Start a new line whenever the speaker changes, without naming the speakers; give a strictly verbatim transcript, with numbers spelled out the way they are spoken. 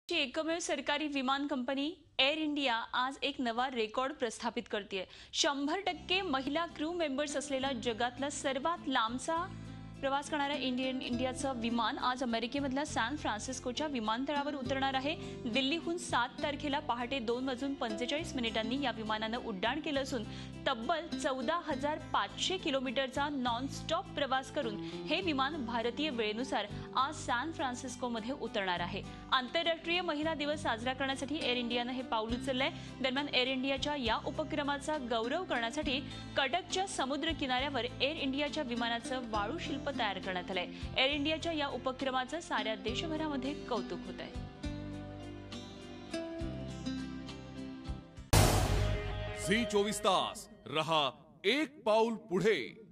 ची एकमेव सरकारी विमान कंपनी एअर इंडिया आज एक नवा रेकॉर्ड प्रस्थापित करते। शंभर टक्के महिला क्रू मेंबर्स असलेला जगातला सर्वात लांबचा प्रवास करणारा इंडियन इंडियाचं विमान आज अमेरिकेमधल्या सॅन फ्रान्सिस्कोच्या विमानतळावर उतरणार आहे। दिल्लीहून सात तारखेला पहाटे दोन वाजून पंचेचाळीस मिनिटांनी या विमानानं उड्डाण केलं असून तब्बल चौदा हजार पाचशे किलोमीटरचा नॉन स्टॉप प्रवास करून हे विमान भारतीय वेळेनुसार आज सॅन फ्रान्सिस्कोमध्ये उतरणार आहे। आंतरराष्ट्रीय महिला दिवस साजरा करण्यासाठी एअर इंडियानं हे पाऊल उचललंय। दरम्यान एअर इंडियाच्या या उपक्रमाचा गौरव करण्यासाठी कडकच्या समुद्र किनाऱ्यावर एअर इंडियाच्या विमानाचं वाळू शिल्प तयार करण्यात आलंय। एअर इंडियाच्या या उपक्रमाचं साऱ्या देशभरामध्ये कौतुक होत आहे।
झी चोवीस तास रहा एक पाऊल पुढे।